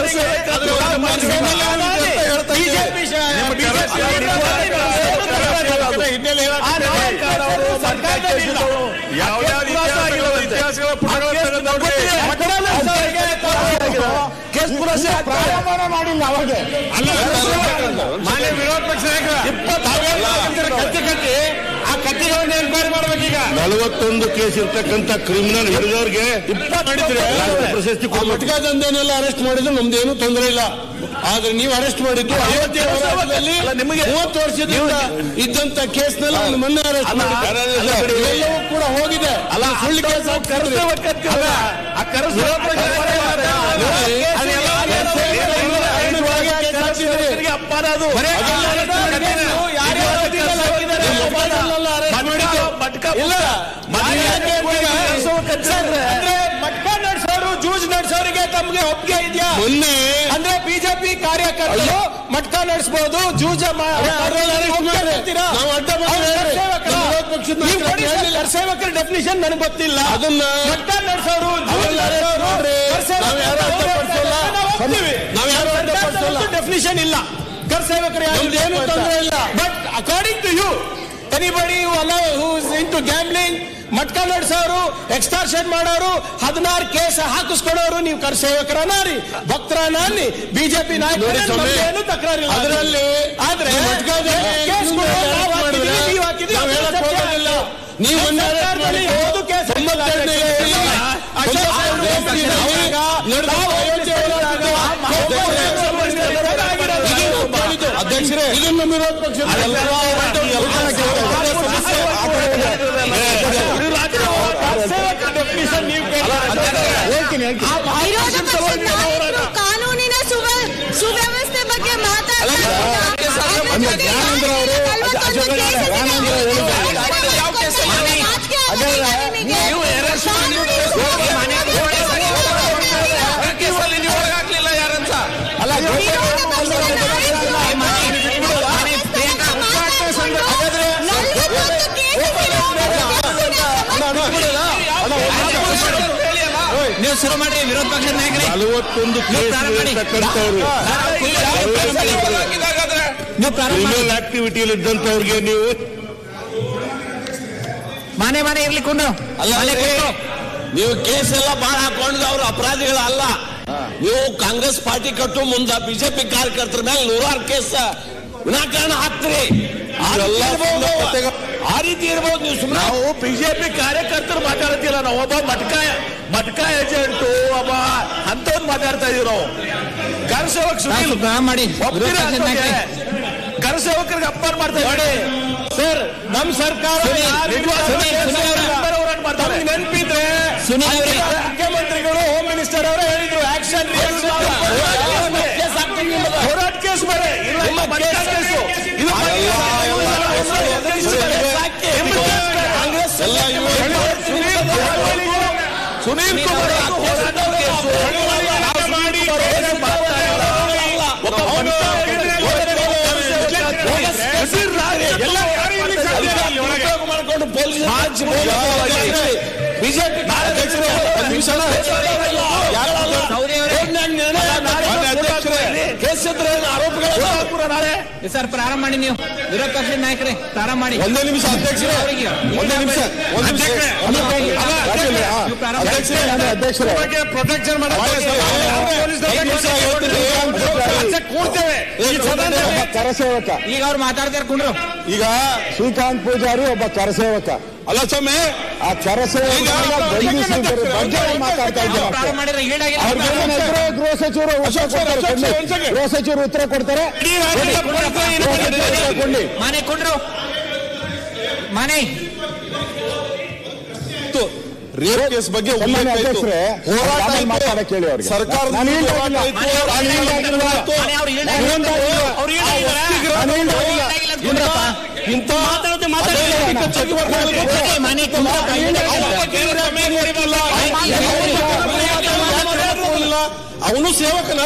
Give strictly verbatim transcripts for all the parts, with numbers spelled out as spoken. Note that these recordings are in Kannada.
ಪ್ರಾರಂಭ ಮಾಡಿಲ್ಲ ಅವಾಗ ಮಾನ್ಯ ವಿರೋಧ ಪಕ್ಷ ಕತ್ತಿ ಕಟ್ಟಿ ಆ ಕತ್ತಿಗಳನ್ನ ಎನ್ಕ್ವೈರಿ ಮಾಡ್ಬೇಕೀಗ. ನಲವತ್ತೊಂದು ಕೇಸ್ ಇರ್ತಕ್ಕಂಥ ಕ್ರಿಮಿನಲ್ ಹಿಡಿದವ್ರಿಗೆ ಪ್ರಶಸ್ತಿ ಮಟ್ಕಾ ದಂಧೆನೆಲ್ಲ ಅರೆಸ್ಟ್ ಮಾಡಿದ್ರು ನಮ್ದೇನು ತೊಂದರೆ ಇಲ್ಲ. ಆದ್ರೆ ನೀವು ಅರೆಸ್ಟ್ ಮಾಡಿದ್ದು ಅಯೋಧ್ಯೆ ಹೋರಾಟದಲ್ಲಿ ಮೂವತ್ತು ವರ್ಷದಿಂದ ಇದ್ದಂತ ಕೇಸ್ನೆಲ್ಲ ಮೊನ್ನೆ ಅರೆಸ್ಟ್ ಮಾಡಿದ್ರು. ಎಲ್ಲವೂ ಕೂಡ ಹೋಗಿದೆ. ಅಲ್ಲ ಸುಳ್ಳು ಕೇಸ್ ಮಟ್ಕಾ ನಡೆಸೋರು ಜೂಜ್ ನಡೆಸೋರಿಗೆ ತಮ್ಗೆ ಒಪ್ಪಿಗೆ ಇದೆಯಾ? ಮೊನ್ನೆ ಅಂದ್ರೆ ಬಿಜೆಪಿ ಕಾರ್ಯಕರ್ತರು ಮಟ್ಕಾ ನಡೆಸಬಹುದು, ಜೂಜ ಸೇವಕರ ಡೆಫಿನಿಷನ್ ನನಗೆ ಗೊತ್ತಿಲ್ಲ. ಅದನ್ನ ಮಟ್ಕಾ ನಡೆಸೋರು ಡೆಫಿನಿಷನ್ ಇಲ್ಲ. ಕರ್ ಸೇವಕರು ಏನು ತೊಂದರೆ ಇಲ್ಲ. But according to you anybody who allow who is into gambling, matka ನಡೆಸೋರು, ಎಕ್ಸ್ಟಾರ್ಷನ್ ಮಾಡೋರು, ಹದಿನಾರು ಕೇಸ್ ಹಾಕಿಸ್ಕೊಡೋರು ನೀವು ಕರ್ ಸೇವಕರನ್ನ ರೀ, ಭಕ್ತರನ್ನ ಅನ್ನಿ, ಬಿಜೆಪಿ ನಾಯಕರು ತಕರಾರಿಲ್ಲ ಅದರಲ್ಲಿ. ಆದ್ರೆ ನೀವು ಯಾವುದು ಕೇಸ್ ಅಧ್ಯಕ್ಷರೇ ಇದನ್ನು ವಿರೋಧ ಪಕ್ಷ ಕಾನೂನಿನ ಸುವ್ಯವಸ್ಥೆ ಬಗ್ಗೆ ಮಾತಾಡ್ತಾರೆ. ನೀವು ಶುರು ಮಾಡಿ ವಿರೋಧ ಪಕ್ಷದ ನಾಯಕರೇ. ನಲವತ್ತೊಂದು ಕ್ರಿಮಿನಲ್ ಆಕ್ಟಿವಿಟಿಯಲ್ಲಿ ಇದ್ದಂತವ್ರಿಗೆ ನೀವು ಮನೆ ಮನೆ ಇರ್ಲಿ ಕೊಂಡು ನೀವು ಕೇಸ್ ಎಲ್ಲ ಬಹಳ ಹಾಕೊಂಡು ಅವ್ರು ಅಪರಾಧಿಗಳಲ್ಲ. ನೀವು ಕಾಂಗ್ರೆಸ್ ಪಾರ್ಟಿ ಕಟ್ಟು ಮುಂದ ಬಿಜೆಪಿ ಕಾರ್ಯಕರ್ತರ ಮೇಲೆ ನೂರಾರು ಕೇಸ್ ವಿನಾಕಾರಣ ಹಾಕ್ತೀರಿ. ಆ ರೀತಿ ಇರ್ಬೋದು. ನೀವು ಸುಮ್ಮನೆ ನಾವು ಬಿಜೆಪಿ ಕಾರ್ಯಕರ್ತರು ಮಾತಾಡ್ತಿಲ್ಲ. ನಾವು ಒಬ್ಬ ಮಟ್ಕಾ ಮಟ್ಕಾ ಏಜೆಂಟು ಒಬ್ಬ ಅಂತವ್ರು ಮಾತಾಡ್ತಾ ಇದೀವಿ. ನಾವು ಕರಸೇವಕ ಮಾಡಿ ಕರಸೇವಕರಿಗೆ ಅಪ್ಪರ್ ಮಾಡ್ತಾ ನೋಡಿ ಸರ್. ನಮ್ ಸರ್ಕಾರ ನೆನಪಿದ್ರೆ ಮುಖ್ಯಮಂತ್ರಿಗಳು ಹೋಮ್ ಮಿನಿಸ್ಟರ್ ಅವರೇ ಹೇಳಿದ್ರು ಆಕ್ಷನ್ ಹೋರಾಟ ಕೇಸ್ ಬೇರೆ ಕಾಂಗ್ರೆಸ್ ಸುನೀಲ್ ಕುಮಾರ್ ಮಾಡ್ಕೊಂಡು ಪೊಲೀಸ್ ಬಿಜೆಪಿ ಸರ್ ಪ್ರಾರಂಭ ಮಾಡಿ. ನೀವು ವಿರೋಧ ಪಕ್ಷದ ನಾಯಕರೇ ಪ್ರಾರಂಭ ಮಾಡಿ. ಒಂದೇ ನಿಮಿಷ ಅಧ್ಯಕ್ಷರೇ, ಒಂದೇ ನಿಮಿಷ ಅಧ್ಯಕ್ಷರೇ ಪ್ರೊಟೆಕ್ಷನ್ ಕೂಡ್ತೇವೆ. ಕರಸೇವಕ ಈಗ ಅವ್ರು ಮಾತಾಡ್ತಾರೆ ಕೊಂಡ್ರು. ಈಗ ಶ್ರೀಕಾಂತ್ ಪೂಜಾರಿ ಒಬ್ಬ ಕರಸೇವಕ ಅಲ್ಲ ಸ್ವಾಮಿ. ಆ ಕರಸೇವಕ ಮಾತಾಡ್ತಾ ಇದ್ದಾರೆ. ಗೃಹ ಸಚಿವರು ಗೃಹ ಸಚಿವರು ಉತ್ತರ ಕೊಡ್ತಾರೆ. ಮನೆ ಕೊಂಡ್ರು ಮನೆ ರೇಪ್ ಕೇಸ್ ಬಗ್ಗೆ ಹೋರಾಟ ಮಾತಾಡಕ್ಕೆ ಹೇಳಿ ಅವ್ರಿಗೆ. ಸರ್ಕಾರ ಇಂಥ ಅವನು ಸೇವಕನ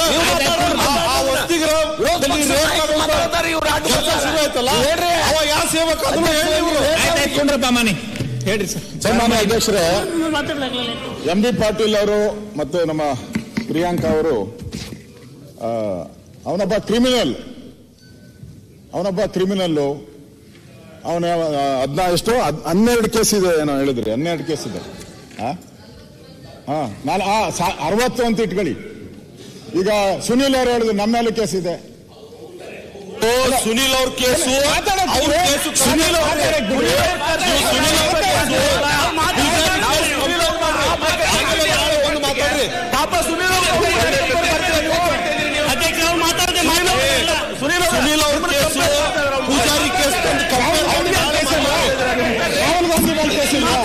ಆಯ್ತಲ್ಲ ಅವ ಯಾವ ಸೇವಕ ಅದನ್ನು ಹೇಳಿಕೊಂಡ್ರಪ್ಪ ಮನೆ ಹೇಳಿ ಸರ್. ಸನ್ಮಾನ್ಯ ಅಧ್ಯಕ್ಷರೇ, ಎಂ ಬಿ ಪಾಟೀಲ್ ಅವರು ಮತ್ತು ನಮ್ಮ ಪ್ರಿಯಾಂಕಾ ಅವರು ಅವನೊಬ್ಬ ಕ್ರಿಮಿನಲ್ ಅವನೊಬ್ಬ ಕ್ರಿಮಿನಲ್ಲು ಅವನ ಹದಿನಾ ಎಷ್ಟು ಹನ್ನೆರಡು ಕೇಸ್ ಇದೆ ಏನೋ ಹೇಳಿದ್ರಿ, ಹನ್ನೆರಡು ಕೇಸ್ ಇದೆ. ಹಾ ನಾನು ಅರವತ್ತು ಅಂತ ಇಟ್ಕೊಳ್ಳಿ. ಈಗ ಸುನೀಲ್ ಅವರು ಹೇಳಿದ್ರು ನಮ್ಮ ಮೇಲೆ ಕೇಸ್ ಇದೆ. ಸುನೀಲ್ ಅವ್ರ ಕೇಸು ಸುನೀಲ್ ಮಾತಾಡ್ರಿ ಪಾಪ ಸುನೀಲ್ ಸುನೀಲ್ ಅವ್ರ ಕೇಸು ಪೂಜಾರಿ ಕೇಸ್ ರಾಹುಲ್ ಗಾಂಧಿ ಮೇಲೆ ಕೇಸ್ ಇಲ್ಲ.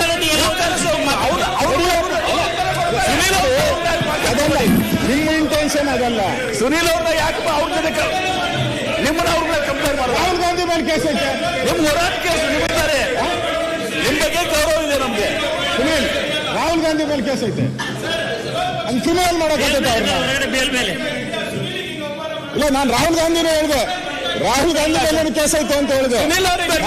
ಅದಲ್ಲ ನಿಮ್ಮ ಇಂಟೆನ್ಷನ್, ಅದಲ್ಲ. ಸುನೀಲ್ ಅವ್ರನ್ನ ಯಾಕೆ ಅವ್ರ ಜೊತೆ ನಿಮ್ಮನ್ನ ಅವ್ರನ್ನ ಕಂಪೇರ್ ಮಾಡಿ ರಾಹುಲ್ ಗಾಂಧಿ ಮೇಲೆ ಕೇಸ್ ಐತೆ. ನಿಮ್ಮ ಹೋರಾಟ ಕೇಸ್ ನಿಮ್ಮಿದ್ದಾರೆ, ನಿಮ್ ಬಗ್ಗೆ ಗೌರವ ಇದೆ ನಮ್ಗೆ. ಸುನೀಲ್ ರಾಹುಲ್ ಗಾಂಧಿ ಮೇಲೆ ಕೇಸ್ ಐತೆ, ಹಂಗೆ ಸುನೀಲ್ ಮಾಡೋಕ್ಕಾಗತ್ತೆ ಅವ್ರನ್ನ? ಇಲ್ಲ, ನಾನು ರಾಹುಲ್ ಗಾಂಧಿನೇ ಹೇಳಿದೆ. ರಾಹುಲ್ ಗಾಂಧಿ ಮೇಲೆ ಕೇಸ್ ಐತೆ ಅಂತ ಹೇಳಿದೆ. ಅಲ್ಲ,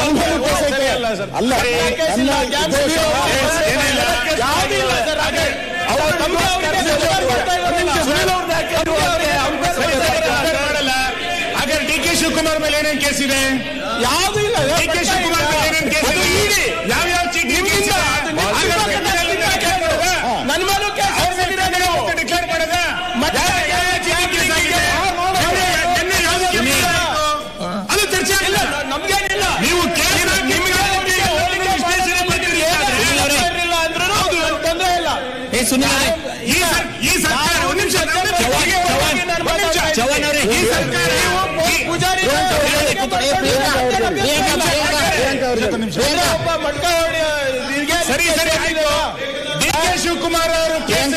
ಹಾಗಾದ್ರೆ ಡಿ ಕೆ ಶಿವಕುಮಾರ್ ಮೇಲೆ ಏನೇನು ಕೇಸ್ ಇದೆ? ಯಾವ್ದು ಇಲ್ಲ. ಡಿ ಕೆ ಶಿವಕುಮಾರ್ ಮೇಲೆ ಏನೇನು ಕೇಸ್ ಇದೆ? ಯಾವ್ಯಾವ ಚೀಟಿ ನನ್ನ ಮೇಲೂ ಡಿಕ್ಲೇರ್ ಮಾಡೋದ? ಅದು ಚರ್ಚೆ ಇಲ್ಲ, ನಮ್ಗೇನಿಲ್ಲ. ನೀವು ತೊಂದರೆ ಇಲ್ಲ. ಈ ಸರ್ಕಾರ ಒಂದು ನಿಮಿಷ ಚವಾನ್ ಅವರೇ, ಈ ಸರ್ಕಾರ ಪೂಜಾರಿ ಸರಿ ಸರಿ ಆಯ್ತು. ಡಿ ಕೆ ಶಿವಕುಮಾರ್ ಅವರು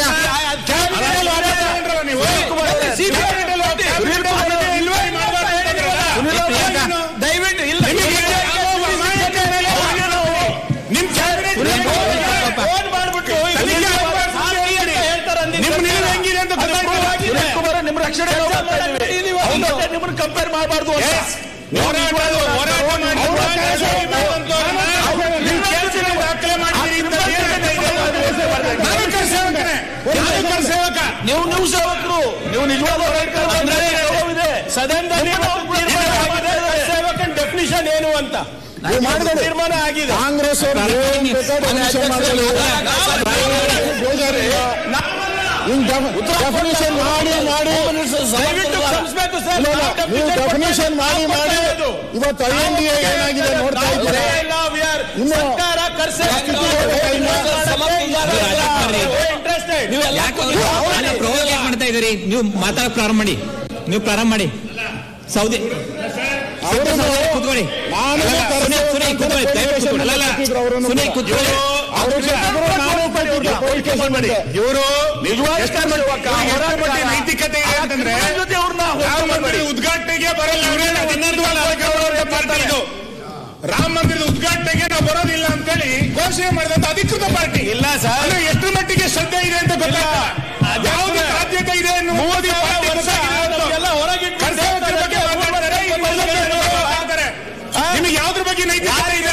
ದಯವಿಟ್ಟು ಇಲ್ಲ, ನಿಮ್ ಫೋನ್ ಮಾಡ್ಬಿಟ್ಟು ಹೆಂಗಿದೆ ಅಂತ ನಿಮ್ಮ ರಕ್ಷಣೆ ನಿಮ್ಮನ್ನು ಕಂಪೇರ್ ಮಾಡಬಾರ್ದು. ನೀವು ನೀವು ಸೇವಕರು, ನೀವು ನಿಜವಾದ ಸದನದಲ್ಲಿ ಸೇವಕನ ಡೆಫಿನಿಷನ್ ಏನು ಅಂತ ತೀರ್ಮಾನ ಆಗಿದೆ. ಕಾಂಗ್ರೆಸ್ ಡೆಫಿನಿಷನ್ ಮಾಡಿ ಮಾಡಿ ನೀವು ಡೆಫಿನಿಷನ್ ಮಾಡಿ ಮಾಡಿ ಇವತ್ತು ಐ ಎನ್ ಡಿ ಎ ಏನಾಗಿದೆ ನೋಡ್ತಾ ಇದ್ದೀರಾ? ಇನ್ನು ಮಾಡ್ತಾ ಇದ್ದೀರಿ. ನೀವು ಮಾತಾಡಕ್ ಪ್ರಾರಂಭ ಮಾಡಿ, ನೀವು ಪ್ರಾರಂಭ ಮಾಡಿ. ಸೌದಿ ಕೂತ್ಕೊಳ್ಳಿ, ಸುನೀಲ್ ಕೂತ್ಕೊಳ್ಳಿ. ಇವರು ನಿಜವಾದ ನೈತಿಕತೆ ಅಂತಂದ್ರೆ ಉದ್ಘಾಟನೆಗೆ ಬರಲ್ಲ. ರಾಮ ಮಂದಿರದ ಉದ್ಘಾಟನೆಗೆ ನಾವು ಬರೋದಿಲ್ಲ ಅಂತೇಳಿ ಘೋಷಣೆ ಮಾಡಿದಂತ ಅಧಿಕೃತ ಪಾರ್ಟಿ ಇಲ್ಲ ಸರ್. ಎಷ್ಟು ಮಟ್ಟಿಗೆ ಶ್ರದ್ಧೆ ಇದೆ ಅಂತ ಗೊತ್ತಿಲ್ಲ, ಯಾವುದೇ ಸಾಧ್ಯತೆ ಇದೆ ಮೋದಿ ನಿಮಗೆ ಯಾವ್ದ್ರ ಬಗ್ಗೆ ನೈತಿಕತೆ ಇದೆ?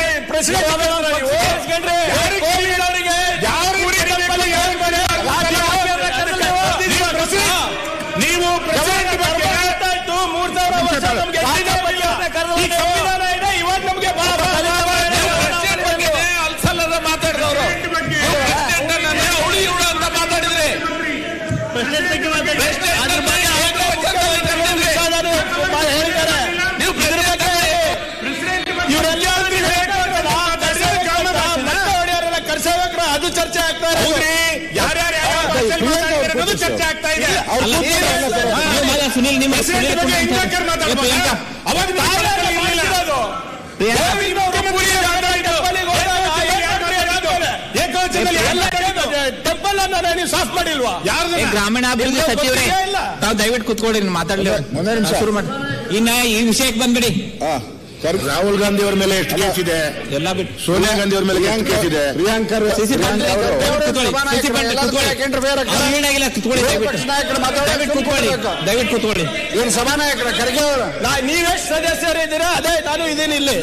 ನೀವು ಪ್ರೆಸಿಡೆಂಟ್ ಬಗ್ಗೆ ಮೂರ್ ಸಾವಿರ ವರ್ಷ ನಮ್ಗೆ ಸಂವಿಧಾನ ಇದೆ, ಇವಾಗ ನಮ್ಗೆ ಅಲ್ಸಲ್ಲದ ಮಾತಾಡಿದವರು ಅವಳು ಇವಳು ಅಂತ ಮಾತಾಡಿದ್ರೆ ಹೇಳ್ತಾರೆ. ನೀವು ಇವರೆಲ್ಲ ಕರ್ಸೇವಕ್ರ ಅದು ಚರ್ಚೆ ಆಗ್ತಾ ಇದೆ. ಯಾರ್ಯಾರು ಯಾರು ಚರ್ಚೆ ಆಗ್ತಾ ಇದೆ. ಸುನೀಲ್ ನಿಮ್ಮ ಟೆಂಪಲ್ ಅನ್ನ ನೀವು ಸಾಫ್ ಮಾಡಿಲ್ವಾ? ಗ್ರಾಮೀಣಾಭಿವೃದ್ಧಿ ಸಚಿವರೇ, ತಾವು ದಯವಿಟ್ಟು ಕೂತ್ಕೊಳ್ಳಿ, ಮಾತಾಡಲಿ. ಶುರು ಮಾಡಿ. ಇನ್ನ ಈ ವಿಷಯಕ್ಕೆ ಬಂದ್ಬಿಡಿ. ರಾಹುಲ್ ಗಾಂಧಿ ಅವರ ಮೇಲೆ ಎಷ್ಟು ಕೇಸ್ ಇದೆ? ಎಲ್ಲ ಬಿಟ್ಟು ಸೋನಿಯಾ ಗಾಂಧಿ ಅವರ ಮೇಲೆ ಎಷ್ಟು ಕೇಸ್ ಇದೆ? ಪ್ರಿಯಾಂಕಾ ದಯವಿಟ್ಟು ಕೂತ್ಕೊಳ್ಳಿ. ಏನು ಸಭಾನಾಯಕರ ಖರ್ಗೆ ಅವರು ನೀವೆಷ್ಟು ಸದಸ್ಯರಿದ್ದೀರಾ? ಅದೇ ನಾನು ಇದ್ದೀನಿ ಇಲ್ಲಿ.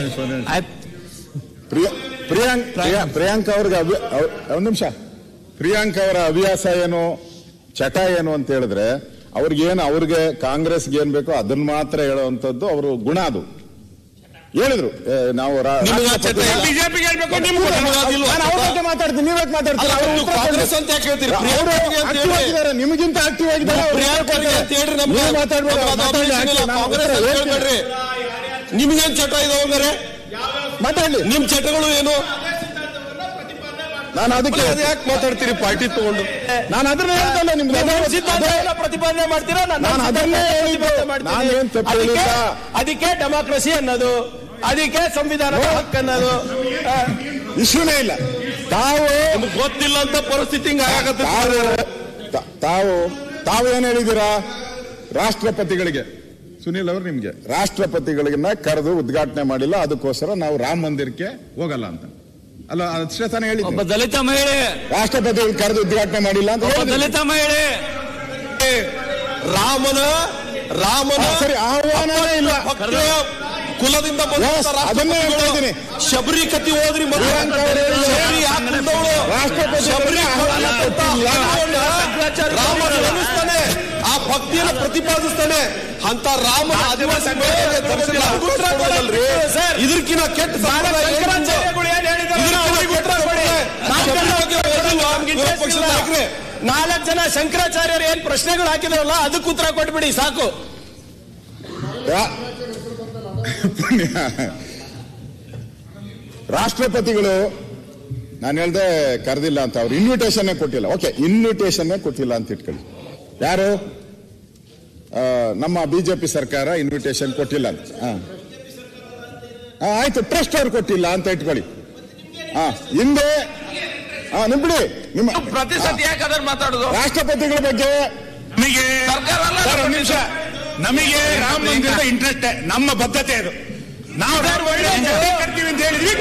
ಪ್ರಿಯಾಂಕಾ ಅವ್ರಿಗೆ ಒಂದು ನಿಮಿಷ. ಪ್ರಿಯಾಂಕಾ ಅವರ ಹವ್ಯಾಸ ಏನು, ಚಟ ಏನು ಅಂತ ಹೇಳಿದ್ರೆ ಅವ್ರಿಗೇನು ಅವ್ರಿಗೆ ಕಾಂಗ್ರೆಸ್ಗೆ ಏನ್ ಬೇಕೋ ಅದನ್ನ ಮಾತ್ರ ಹೇಳುವಂತದ್ದು ಅವರು ಗುಣ. ಅದು ಹೇಳಿದ್ರು ನಾವು ಬಿಜೆಪಿಗೆ ಹೇಳ್ಬೇಕು, ಮಾತಾಡ್ತೀನಿ, ನೀವೇ ಮಾತಾಡ್ತೀರಿ, ನಿಮಗಿಂತ ಆಕ್ಟಿವ್ ಆಗಿದ್ದಾರೆ. ನಿಮ್ಗೇನ್ ಚಟ ಇದಾವೆ ಮಾತಾಡ್ಲಿ, ನಿಮ್ ಚಟಗಳು ಏನು? ನಾನು ಅದಕ್ಕೆ ಯಾಕೆ ಮಾತಾಡ್ತೀರಿ ಪಾರ್ಟಿ ತಗೊಂಡು? ನಾನು ಅದನ್ನ ಹೇಳ್ತಲ್ಲ, ನಿಮ್ಗೆ ಪ್ರತಿಪಾದನೆ ಮಾಡ್ತೀರಾ? ನಾನು ಅದನ್ನೇ ಹೇಳಿದ್ದು. ಅದಕ್ಕೆ ಡೆಮಾಕ್ರಸಿ ಅನ್ನೋದು, ಅದಕ್ಕೆ ಸಂವಿಧಾನದ ಹಕ್ಕು ಅನ್ನೋದು ಇಶ್ಯೂನೇ ಇಲ್ಲ. ತಾವು ಗೊತ್ತಿಲ್ಲ ಅಂತ ಪರಿಸ್ಥಿತಿ ತಾವು ತಾವು ಏನ್ ಹೇಳಿದ್ದೀರಾ? ರಾಷ್ಟ್ರಪತಿಗಳಿಗೆ, ಸುನೀಲ್ ಅವರು ನಿಮ್ಗೆ ರಾಷ್ಟ್ರಪತಿಗಳಿಗನ್ನ ಕರೆದು ಉದ್ಘಾಟನೆ ಮಾಡಿಲ್ಲ, ಅದಕ್ಕೋಸ್ಕರ ನಾವು ರಾಮ ಮಂದಿರಕ್ಕೆ ಹೋಗಲ್ಲ ಅಂತ ಅಲ್ಲ, ಅಷ್ಟೇ ತಾನೇ ಹೇಳಿದ್ರು. ದಲಿತ ಮಹಿಳೆ ರಾಷ್ಟ್ರಪತಿಗಳು ಕರೆದು ಉದ್ಘಾಟನೆ ಮಾಡಿಲ್ಲ ಅಂತ ದಲಿತ ಮಹಿಳೆ ರಾಮನ ರಾಮನ ಸರಿ ಆಹ್ವಾನವೇ ಇಲ್ಲ, ಕುಲದಿಂದ ಅದನ್ನೇ ಹೇಳ್ತಾ ಇದ್ದೀನಿ. ಶಬರಿ ಕತಿ ಹೋದ್ರಿ ರಾಮನ ನೆನೆಸ್ತಾನೆ, ಆ ಭಕ್ತಿಯನ್ನು ಪ್ರತಿಪಾದಿಸ್ತಾನೆ. ಅಂತ ರಾಮನ ಆದಿವಾಸಿ ಇದಕ್ಕಿಂತ ಕೆಟ್ಟ ನಾಲ್ಕು ಜನ ಶಂಕರಾಚಾರ್ಯರು ಏನ್ ಪ್ರಶ್ನೆಗಳು ಹಾಕಿದ್ರಲ್ಲ ಅದಕ್ಕೆ ಉತ್ತರ ಕೊಟ್ಬಿಡಿ ಸಾಕು. ರಾಷ್ಟ್ರಪತಿಗಳು ನಾನು ಹೇಳ್ದೆ ಕರೆದಿಲ್ಲ ಅಂತ, ಅವ್ರು ಇನ್ವಿಟೇಷನ್ ಕೊಟ್ಟಿಲ್ಲ. ಓಕೆ, ಇನ್ವಿಟೇಷನ್ ಕೊಟ್ಟಿಲ್ಲ ಅಂತ ಇಟ್ಕೊಳ್ಳಿ. ಯಾರು? ನಮ್ಮ ಬಿಜೆಪಿ ಸರ್ಕಾರ ಇನ್ವಿಟೇಷನ್ ಕೊಟ್ಟಿಲ್ಲ ಅಂತ. ಆಯ್ತು, ಟ್ರಸ್ಟ್ ಅವ್ರು ಕೊಟ್ಟಿಲ್ಲ ಅಂತ ಇಟ್ಕೊಳ್ಳಿ. ಹಾ, ಹಿಂದೆ ನಿಮ್ ಬಿಡಿ, ನಿಮ್ಮ ಪ್ರತಿ ಸತಿ ಯಾಕಾದ್ರೆ ಮಾತಾಡೋದು ರಾಷ್ಟ್ರಪತಿಗಳ ಬಗ್ಗೆ ನಮಗೆ ನಿಮಿಷ ನಮಗೆ ರಾಮ ಮಂದಿರದ ಇಂಟ್ರೆಸ್ಟ್, ನಮ್ಮ ಬದ್ಧತೆ ಅದು. ನಾವು ಕರ್ತೀವಿ ಅಂತ ಹೇಳಿದ್ವಿ.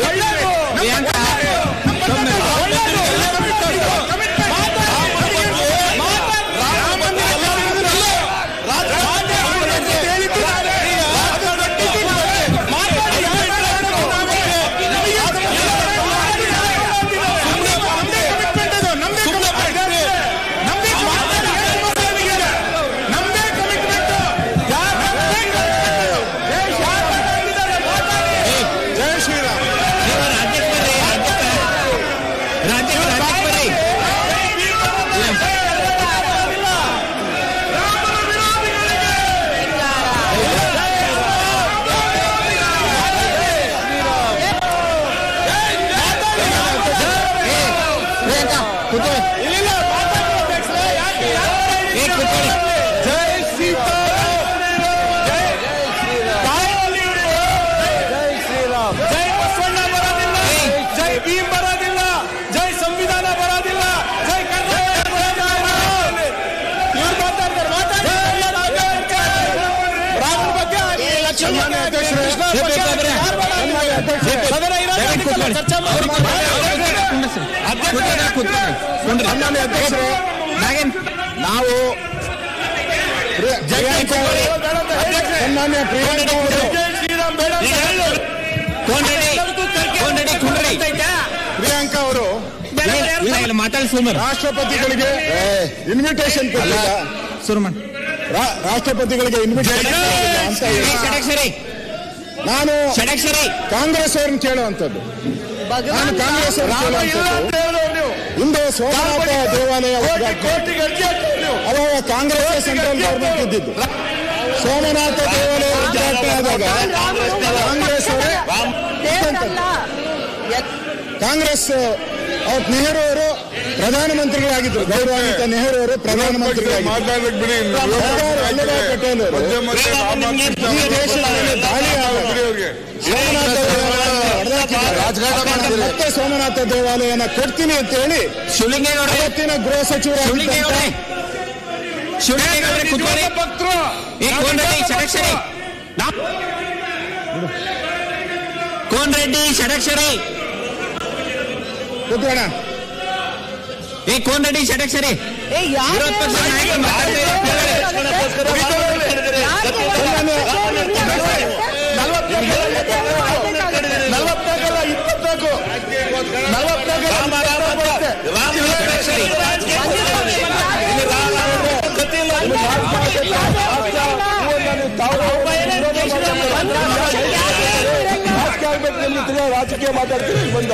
ನಾವು ಸನ್ಮಾನ್ಯ ಪ್ರಿಯಾಂಕಾ ಅವರು ರಾಷ್ಟ್ರಪತಿಗಳಿಗೆ ಇನ್ವಿಟೇಷನ್ ಕೊಟ್ಟಿಲ್ಲ. ರಾಷ್ಟ್ರಪತಿಗಳಿಗೆ ಇನ್ವಿಟೇಷನ್ ನಾನು ಕಾಂಗ್ರೆಸ್ ಅವ್ರನ್ನ ಕೇಳುವಂಥದ್ದು. ನಾನು ಕಾಂಗ್ರೆಸ್ ಅವ್ರನ್ನ ಕೇಳುವಂಥದ್ದು, ಹಿಂದೆ ಸೋಮನಾಥ ದೇವಾಲಯ ಅವಾಗ ಕಾಂಗ್ರೆಸ್ ಸೆಂಟ್ರಲ್ ಗವರ್ಮೆಂಟ್ ಇದ್ದಿದ್ದು. ಸೋಮನಾಥ ದೇವಾಲಯ ಉದ್ಘಾಟನೆ ಆದಾಗ ಕಾಂಗ್ರೆಸ್ ಅವರೇ ಕಾಂಗ್ರೆಸ್ ಅವತ್ತು ನೆಹರು ಅವರು ಪ್ರಧಾನಮಂತ್ರಿಗಳಾಗಿದ್ದರು. ಗೌರವಾನ್ವಿತ ನೆಹರು ಅವರು ಪ್ರಧಾನಮಂತ್ರಿಗಳಾಗಿದ್ದರು. ವಲ್ಲಭಾಯ್ ಪಟೇಲ್ ಅವರು ಈ ದೇಶದ ಮೇಲೆ ದಾಳಿ ಮತ್ತೆ ಸೋಮನಾಥ ದೇವಾಲಯನ ಕೊಡ್ತೀನಿ ಅಂತ ಹೇಳಿ ಇವತ್ತಿನ ಗೃಹ ಸಚಿವರಾಗಿದ್ದಂತೆ ಕೋನ್ ರೆಡ್ಡಿ ಷಡಕ್ಷರಿ ಕೂತ್ಕೋಣ. ಏ ಕೋನ್ ರೆಡ್ಡಿ ಷಡಕ್ಷರಿ ವಿರೋಧ ಪಕ್ಷ ನಾಯಕ ನಲವತ್ನಾಲ್ಕು ರಾಜಕೀಯ ಮಾತಾಡ್ತೀರಿ ಬಂದ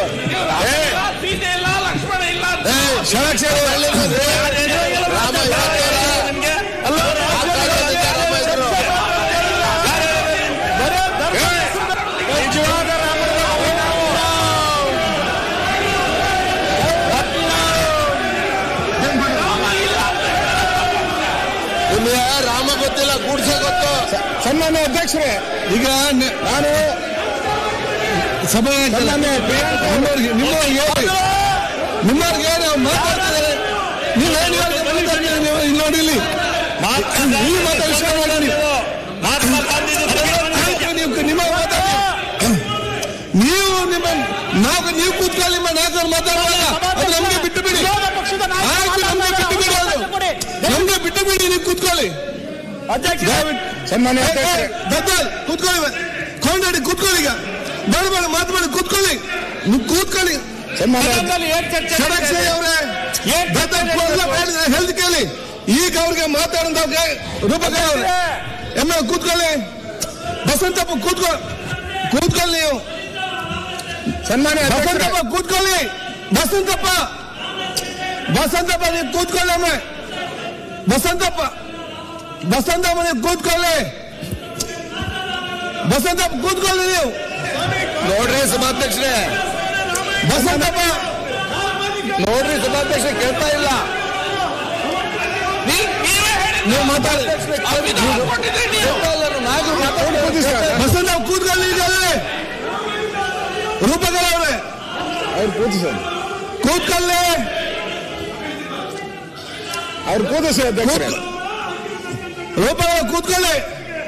ರಾಮ ಗೊತ್ತಿಲ್ಲ ಗೂಡ್ಸ ಗೊತ್ತು. ಸನ್ಮಾನ್ಯ ಅಧ್ಯಕ್ಷರೇ, ಈಗ ನಾನು ಸಭೆ ನಿಮ್ಮವ್ರಿಗೆ ನಿಮ್ಮವ್ರಿಗೆ ಮಾತಾಡ್ತಾರೆ. ನೀವೇನು ಇಲ್ಲಿ ನೋಡಿ, ಇಲ್ಲಿ ಇಲ್ಲಿ ಮಾತಾಡಿ ವಿಷಯ ಮಾಡಿ ನಿಮ್ಮ ಮಾತಾಡಿ. ನೀವು ನಿಮ್ಮ ನಾವು ನೀವು ಕೂತ್ಕೊಳ್ಳಿ, ನಿಮ್ಮ ನಾಯಕರು ಮಾತಾಡುವಾಗ ಅದು ನಮಗೆ ಬಿಟ್ಟು ಬಿಡಿ. ಆಯ್ತು, ನಮಗೆ ಬಿಟ್ಟು ಬಿಡಿ, ಅದು ನಮಗೆ ಬಿಟ್ಟು ಬಿಡಿ. ನೀವು ಕೂತ್ಕೊಳ್ಳಿ. ಸನ್ಮಾನ್ಯ ದದ್ದಲ್ ಕೂತ್ಕೊಳ್ಳಿ, ಕೊಂಡಾಡಿ ಕೂತ್ಕೊಳ್ಳಿ. ಈಗ ಬೇಡ ಬೇಡ ಮಾತುಬೇಡಿ, ಕೂತ್ಕೊಳ್ಳಿ. ನೀವು ಕೂತ್ಕೊಳ್ಳಿ. ಹೆಲ್ತ್ ಕೇಳಿ. ಈಗ ಅವ್ರಿಗೆ ಮಾತಾಡಿದವ್ರಿಗೆ ರೂಪಕ ಎಮ್ ಎಲ್ ಕೂತ್ಕೊಳ್ಳಿ. ಬಸಂತಪ್ಪ ಕೂತ್ಕೊ ಕೂತ್ಕೊಳ್ಳಿ. ನೀವು ಸನ್ಮಾನ್ಯ ಬಸಂತಪ್ಪ ಕೂತ್ಕೊಳ್ಳಿ. ಬಸಂತಪ್ಪ ಬಸಂತಪ್ಪ ನೀವು ಕೂತ್ಕೊಳ್ಳಿ. ಅಮ್ಮ ಬಸಂತಪ್ಪ ಬಸಂತಪ್ಪ ನೀವು ಕೂತ್ಕೊಳ್ಳಿ. ಬಸಂತಪ್ಪ ಕೂತ್ಕೊಳ್ಳಿ. ನೀವು ನೋಡ್ರಿ ಸಭಾಧ್ಯಕ್ಷರೇ, ಬಸಂತಪ್ಪ ನೋಡ್ರಿ ಸಭಾಧ್ಯಕ್ಷ ಕೇಳ್ತಾ ಇಲ್ಲ. ನೀವು ಮಾತಾಡಿ. ಬಸಂತಪ್ಪ ಕೂತ್ಕೊಳ್ಳಿ. ಈಗ ರೂಪಕರ ಅವರೇ ಅವ್ರು ಕೂತು ಸರ್ ಕೂತ್ಕೊಳ್ಳಿ. ಅವ್ರು ಕೂತು ಸರ್ ಅಧ್ಯಕ್ಷರೇ. ರೂಪಕರ ಕೂತ್ಕೊಳ್ಳಿ.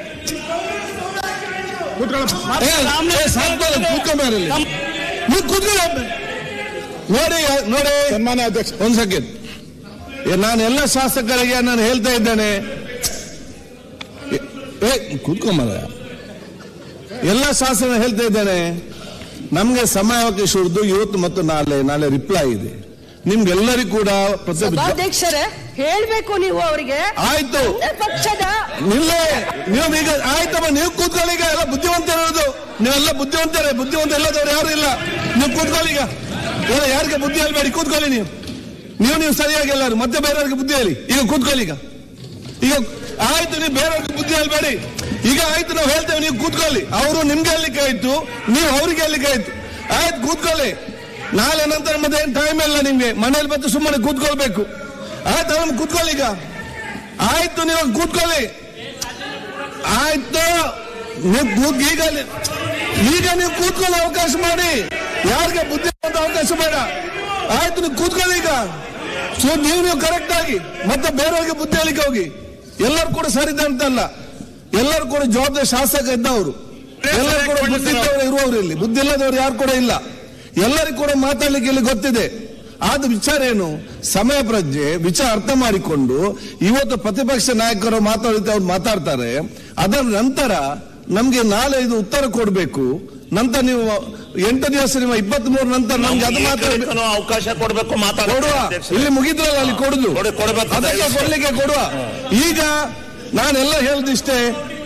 ಕೂತ್ಕೊಂಡ್ಬಾರಲ್ಲಿ ನೀವು ಕೂತ್ಕೊಳ್ಳಿ. ನೋಡಿ ನೋಡಿ ಸನ್ಮಾನ್ಯ ಅಧ್ಯಕ್ಷ, ಒಂದ್ ಸೆಕೆಂಡ್. ನಾನು ಎಲ್ಲ ಶಾಸಕರಿಗೆ ನಾನು ಹೇಳ್ತಾ ಇದ್ದೇನೆ, ಏ ಕೂತ್ಕೊಂಬಾರ. ಎಲ್ಲ ಶಾಸನ ಹೇಳ್ತಾ ಇದ್ದೇನೆ, ನಮ್ಗೆ ಸಮಯಾವಕಾಶ ಉಳಿದು ಇವತ್ತು ಮತ್ತು ನಾಳೆ ನಾಳೆ ರಿಪ್ಲೈ ಇದೆ. ನಿಮ್ಗೆಲ್ಲರಿಗೂ ಕೂಡ ಅಧ್ಯಕ್ಷರೇ ಹೇಳ್ಬೇಕು ನೀವು ಅವರಿಗೆ. ಆಯ್ತು, ಪಕ್ಷದ ನಿಲ್ಲೇ ನೀವು ಈಗ ಆಯ್ತಮ್ಮ. ನೀವು ಕೂತ್ಕೊಳ್ಳಿ. ಈಗ ಎಲ್ಲ ಬುದ್ಧಿವಂತ ಇರೋದು ನೀವೆಲ್ಲ ಬುದ್ಧಿವಂತರೇ. ಬುದ್ಧಿವಂತ ಇಲ್ಲದವ್ರು ಯಾರು ಇಲ್ಲ. ನೀವು ಕೂತ್ಕೊಳ್ಳಿ. ಈಗ ಎಲ್ಲ ಯಾರಿಗೆ ಬುದ್ಧಿ ಹೇಳ್ಬೇಡಿ, ಕೂತ್ಕೊಳ್ಳಿ. ನೀವು ನೀವು ನೀವು ಸರಿಯಾಗಿ ಎಲ್ಲರೂ ಮತ್ತೆ ಬೇರೆಯವ್ರಿಗೆ ಬುದ್ಧಿ ಹೇಳಿ. ಈಗ ಕೂತ್ಕೊಳ್ಳಿ. ಈಗ ಈಗ ಆಯ್ತು, ನೀವು ಬೇರೆಯವ್ರಿಗೆ ಬುದ್ಧಿ ಹೇಳ್ಬೇಡಿ. ಈಗ ಆಯ್ತು, ನಾವು ಹೇಳ್ತೇವೆ, ನೀವು ಕೂತ್ಕೊಳ್ಳಿ. ಅವರು ನಿಮ್ಗೆ ಹೇಳಲಿಕ್ಕೆ ಆಯ್ತು, ನೀವು ಅವ್ರಿಗೆ ಹೇಳಲಿಕ್ಕೆ ಆಯ್ತು. ಆಯ್ತು, ಕೂತ್ಕೊಳ್ಳಿ. ನಾಳೆ ನಂತರ ಮತ್ತೆ ಏನ್ ಟೈಮ್ ಇಲ್ಲ ನಿಮ್ಗೆ. ಮನೇಲಿ ಬಂದು ಸುಮ್ಮನೆ ಕೂತ್ಕೊಳ್ಬೇಕು. ಆಯ್ತು, ಅವ್ರನ್ನ ಕೂತ್ಕೊಳ್ಳಿ. ಈಗ ಆಯ್ತು, ನೀವು ಕೂತ್ಕೊಳ್ಳಿ. ಆಯ್ತು, ನೀವು ಈಗ ಈಗ ನೀವು ಕೂತ್ಕೊಳ್ಳೋ ಅವಕಾಶ ಮಾಡಿ. ಯಾರಿಗೆ ಬುದ್ಧಿ ಅಂತ ಅವಕಾಶ ಬೇಡ. ಆಯ್ತು, ನೀವು ಕೂತ್ಕೊಳ್ಳಿ. ಈಗ ಸೊ ನೀವು ನೀವು ಕರೆಕ್ಟ್ ಆಗಿ ಮತ್ತೆ ಬೇರೆಯವ್ರಿಗೆ ಬುದ್ಧಿ ಹೇಳಿಕೆ ಹೋಗಿ. ಎಲ್ಲರೂ ಕೂಡ ಸರಿದೆ ಅಂತಲ್ಲ, ಎಲ್ಲರೂ ಕೂಡ ಜವಾಬ್ದಾರಿ ಶಾಸಕ ಇದ್ದವರು, ಎಲ್ಲರೂ ಕೂಡ ಬುದ್ಧಿ ಇದ್ದವರು ಇರುವವರು. ಇಲ್ಲಿ ಬುದ್ಧಿ ಇಲ್ಲದವರು ಯಾರು ಕೂಡ ಇಲ್ಲ. ಎಲ್ಲರಿಗೂ ಕೂಡ ಮಾತಾಡ್ಲಿಕ್ಕೆ ಇಲ್ಲಿ ಗೊತ್ತಿದೆ. ಆದ ವಿಚಾರ ಏನು, ಸಮಯ ಪ್ರಜ್ಞೆ ವಿಚಾರ ಅರ್ಥ ಮಾಡಿಕೊಂಡು ಇವತ್ತು ಪ್ರತಿಪಕ್ಷ ನಾಯಕರು ಮಾತಾಡಿದ್ರೆ ಅವ್ರು ಮಾತಾಡ್ತಾರೆ. ಅದರ ನಂತರ ನಮ್ಗೆ ನಾಳೆ ಇದು ಉತ್ತರ ಕೊಡಬೇಕು. ನಂತರ ನೀವು ಎಂಟು ದಿವಸ ನಿಮ್ಮ ಇಪ್ಪತ್ತ್ ಮೂರು ನಂತರ ನಮ್ಗೆ ಅದು ಮಾತಾಡಬೇಕು, ಅವಕಾಶ ಕೊಡಬೇಕು. ಕೊಡುವ. ಇಲ್ಲಿ ಮುಗಿದ್ರಲ್ಲ, ಅಲ್ಲಿ ಕೊಡುದು ಅದಕ್ಕೆ ಕೊಡ್ಲಿಕ್ಕೆ ಕೊಡುವ. ಈಗ ನಾನೆಲ್ಲ ಹೇಳುದಿಷ್ಟೇ,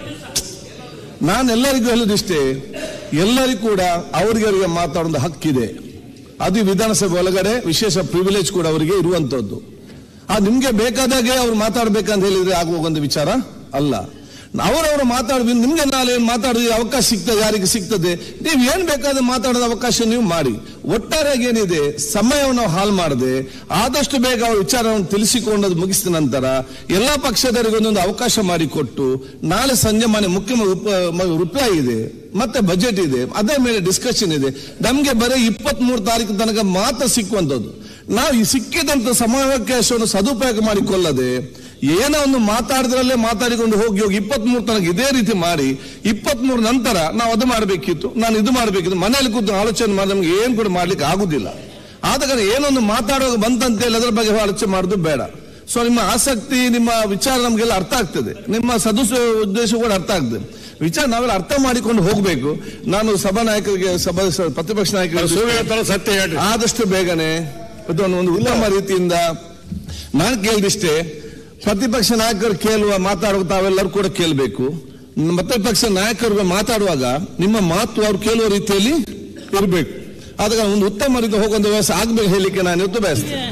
ನಾನೆಲ್ಲರಿಗೂ ಹೇಳುದಿಷ್ಟೇ, ಎಲ್ಲರಿಗೂ ಕೂಡ ಅವ್ರಿಗೆ ಅವರಿಗೆ ಮಾತಾಡೋದು ಹಕ್ಕಿದೆ. ಅದು ವಿಧಾನಸಭೆ ಒಳಗಡೆ ವಿಶೇಷ ಪ್ರಿವಿಲೇಜ್ ಕೂಡ ಅವರಿಗೆ ಇರುವಂತದ್ದು. ಆ ನಿಮ್ಗೆ ಬೇಕಾದಾಗೆ ಅವ್ರು ಮಾತಾಡ್ಬೇಕಂತ ಹೇಳಿದ್ರೆ ಆಗುವ ಒಂದು ವಿಚಾರ ಅಲ್ಲ. ಅವರವರು ಮಾತಾಡ್ಬೇಕು. ನಿಮ್ಗೆ ನಾಳೆ ಮಾತಾಡೋದು ಅವಕಾಶ ಸಿಗ್ತದೆ, ಯಾರಿಗೆ ಸಿಗ್ತದೆ. ನೀವು ಏನ್ ಬೇಕಾದ್ರೆ ಮಾತಾಡೋದ ಅವಕಾಶ ನೀವು ಮಾಡಿ. ಒಟ್ಟಾರೆಯಾಗಿ ಏನಿದೆ, ಸಮಯವನ್ನು ಹಾಳು ಮಾಡದೆ ಆದಷ್ಟು ಬೇಗ ಅವ್ರ ವಿಚಾರವನ್ನು ತಿಳಿಸಿಕೊಂಡದ್ದು ಮುಗಿಸಿದ ನಂತರ ಎಲ್ಲಾ ಪಕ್ಷದವರಿಗೆ ಒಂದೊಂದು ಅವಕಾಶ ಮಾಡಿಕೊಟ್ಟು ನಾಳೆ ಸಂಜೆ ಮನೆ ಮುಖ್ಯ ರಿಪ್ಲೈ ಇದೆ, ಮತ್ತೆ ಬಜೆಟ್ ಇದೆ, ಅದರ ಮೇಲೆ ಡಿಸ್ಕಷನ್ ಇದೆ. ನಮ್ಗೆ ಬರೀ ಇಪ್ಪತ್ತ್ ಮೂರು ತಾರೀಕು ತನಕ ಮಾತ್ರ ಸಿಕ್ಕುವಂಥದ್ದು. ನಾವು ಈ ಸಿಕ್ಕಿದಂತ ಸಮಯಾವಕಾಶವನ್ನು ಸದುಪಯೋಗ ಮಾಡಿಕೊಳ್ಳದೆ ಏನೋ ಒಂದು ಮಾತಾಡಿದ್ರಲ್ಲೇ ಮಾತಾಡಿಕೊಂಡು ಹೋಗಿ ಹೋಗಿ ಇಪ್ಪತ್ತ್ ಮೂರು ತನಕ ಇದೇ ರೀತಿ ಮಾಡಿ ಇಪ್ಪತ್ತ್ ಮೂರು ನಂತರ ನಾವು ಅದು ಮಾಡಬೇಕಿತ್ತು, ನಾನು ಇದು ಮಾಡಬೇಕಿತ್ತು, ಮನೆಯಲ್ಲಿ ಕೂತು ಆಲೋಚನೆ ಮಾಡಿ ನಮ್ಗೆ ಏನ್ ಕೂಡ ಮಾಡ್ಲಿಕ್ಕೆ ಆಗುದಿಲ್ಲ. ಆದ ಕಾರಣ ಏನೊಂದು ಮಾತಾಡುವಾಗ ಬಂತಂತೇಳಿ ಅದರ ಬಗ್ಗೆ ಆಲೋಚನೆ ಮಾಡೋದು ಬೇಡ. ಸೊ ನಿಮ್ಮ ಆಸಕ್ತಿ, ನಿಮ್ಮ ವಿಚಾರ ನಮ್ಗೆಲ್ಲ ಅರ್ಥ ಆಗ್ತದೆ, ನಿಮ್ಮ ಸದಸ್ಯ ಉದ್ದೇಶ ಕೂಡ ಅರ್ಥ ಆಗ್ತದೆ. ವಿಚಾರ ನಾವೆಲ್ಲ ಅರ್ಥ ಮಾಡಿಕೊಂಡು ಹೋಗ್ಬೇಕು. ನಾನು ಸಭಾ ನಾಯಕರಿಗೆ, ಸಭಾ ಪ್ರತಿಪಕ್ಷ ನಾಯಕರಿಗೆ ಸತ್ಯ ಹೇಳಿ ಆದಷ್ಟು ಬೇಗನೆ ಇದನ್ನು ಒಂದು ಉತ್ತಮ ರೀತಿಯಿಂದ ನಾನು ಕೇಳಿದಿಷ್ಟೇ, ಪ್ರತಿಪಕ್ಷ ನಾಯಕರು ಕೇಳುವ ಮಾತಾಡುವ ತಾವೆಲ್ಲರೂ ಕೂಡ ಕೇಳಬೇಕು. ಪ್ರತಿಪಕ್ಷ ನಾಯಕರು ಮಾತಾಡುವಾಗ ನಿಮ್ಮ ಮಾತು ಅವ್ರು ಕೇಳುವ ರೀತಿಯಲ್ಲಿ ಇರಬೇಕು. ಆದಾಗ ಒಂದು ಉತ್ತಮ ರೀತಿ ಹೋಗುವಂತ ವ್ಯವಸ್ಥೆ ಆಗ್ಬೇಕು ಹೇಳಲಿಕ್ಕೆ ನಾನು ಇವತ್ತು ಬಯಸ್ತೇನೆ.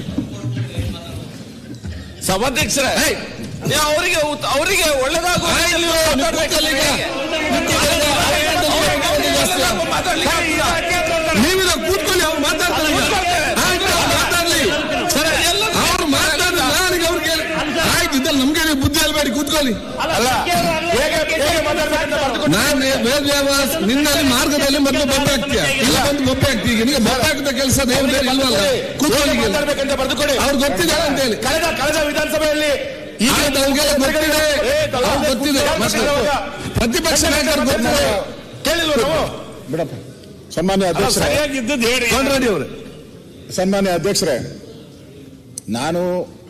ಸಭಾಧ್ಯಕ್ಷರೇ, ಅವರಿಗೆ ಅವರಿಗೆ ಒಳ್ಳೆದಾಗುವ ನೀವಿದ ಕೂತ್ಕೊಳ್ಳಿ, ಅವ್ರು ಮಾತಾಡ್ತಾರೆ. ಮಾತಾಡ್ಲಿ ಅವ್ರು ಮಾತಾಡಿದ್ರೆ ನನಗೆ ಅವ್ರಿಗೆ ಆಯ್ತು, ಇದ್ದಲ್ಲಿ ನಮ್ಗೆ ಬುದ್ಧಿ ಅಲ್ಬೇಡಿ, ಕೂತ್ಕೊಳ್ಳಿ. ನಾನು ವೇದವ್ಯಾಸ ನಿನ್ನಲ್ಲಿ ಮಾರ್ಗದಲ್ಲಿ ಮೊದಲು ಬೊಬ್ಬೆ ಆಗ್ತೀಯ, ಇಲ್ಲ ಬಂದು ಬೊಬ್ಬೆ ಆಗ್ತೀಯ. ಈಗ ನಿಮಗೆ ಬೊಬ್ಬೆ ಹಾಕಿದ ಕೆಲಸ ಏನು ಬೇರೆ ಇಲ್ವಲ್ಲ, ಕೂತ್ಕೊಳ್ಳಿ. ಅವ್ರು ಗೊತ್ತಿದೆ ಅಂತ ಹೇಳಿ ಕಳೆದ ಕಳೆದ ವಿಧಾನಸಭೆಯಲ್ಲಿ ಈಗ ನಮ್ಗೆಲ್ಲ ಗೊತ್ತಿದೆ, ಗೊತ್ತಿದೆ. ಪ್ರತಿಪಕ್ಷ ನಾಯಕರು ಗೊತ್ತಿದೆ, ಕೇಳಿಲ್ವ ನಾವು? ಬಿಡಪ್ಪ. ಸನ್ಮಾನ್ಯ ಅಧ್ಯಕ್ಷರೇ, ರೆಡ್ಡಿ ಅವರೇ, ಸನ್ಮಾನ್ಯ ಅಧ್ಯಕ್ಷರೇ, ನಾನು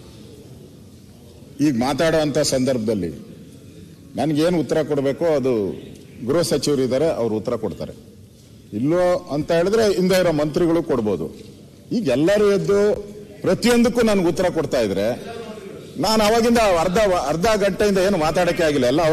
ಈಗ ಮಾತಾಡುವಂತ ಸಂದರ್ಭದಲ್ಲಿ ನನಗೇನು ಉತ್ತರ ಕೊಡಬೇಕೋ ಅದು ಗೃಹ ಸಚಿವರು ಇದ್ದಾರೆ, ಅವರು ಉತ್ತರ ಕೊಡ್ತಾರೆ. ಇಲ್ಲೋ ಅಂತ ಹೇಳಿದ್ರೆ ಹಿಂದೆ ಇರೋ ಮಂತ್ರಿಗಳು ಕೊಡ್ಬೋದು. ಈಗ ಎಲ್ಲರೂ ಎದ್ದು ಪ್ರತಿಯೊಂದಕ್ಕೂ ನನಗೆ ಉತ್ತರ ಕೊಡ್ತಾ ಇದ್ರೆ ನಾನು ಅವಾಗಿಂದ ಅರ್ಧ ಅರ್ಧ ಗಂಟೆಯಿಂದ ಏನು ಮಾತಾಡಕ್ಕೆ ಆಗಿಲ್ಲ. ಎಲ್ಲ